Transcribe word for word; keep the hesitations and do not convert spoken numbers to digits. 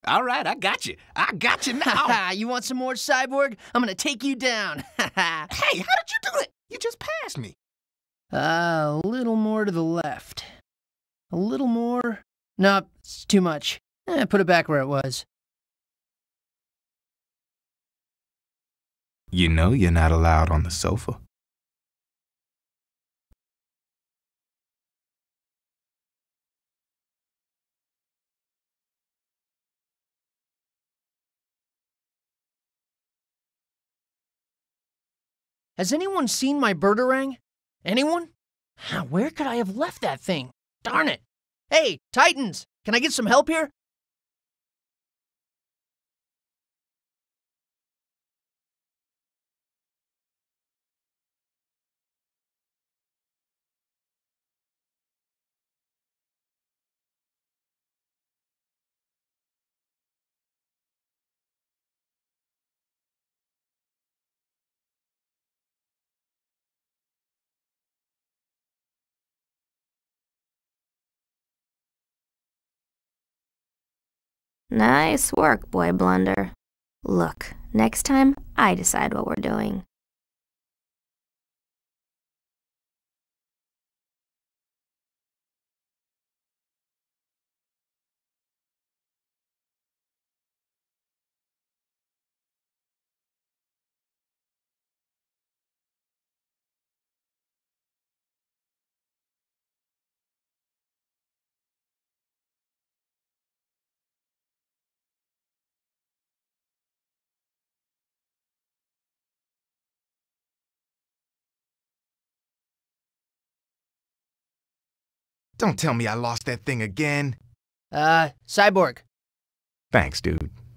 All right, I got you. I got you now. You want some more, Cyborg? I'm gonna take you down. Hey, how did you do it? You just passed me. Uh, a little more to the left. A little more. Nope, it's too much. Eh, put it back where it was. You know you're not allowed on the sofa. Has anyone seen my birdarang? Anyone? Where could I have left that thing? Darn it! Hey, Titans! Can I get some help here? Nice work, Boy Blunder. Look, next time, I decide what we're doing. Don't tell me I lost that thing again. Uh, Cyborg. Thanks, dude.